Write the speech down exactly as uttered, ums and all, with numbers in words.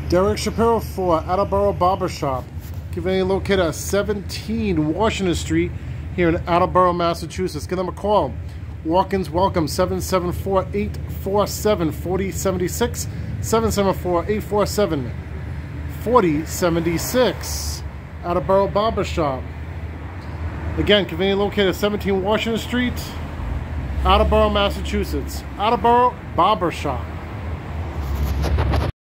Derek Shapiro for Attleborough Barbershop, conveniently located at seventeen Washington Street here in Attleborough, Massachusetts. Give them a call. Walk-ins welcome, seven seven four, eight four seven, four zero seven six, seven seven four, eight four seven, four zero seven six. Attleborough Barbershop. Again, conveniently located at seventeen Washington Street, Attleborough, Massachusetts. Attleborough Barbershop.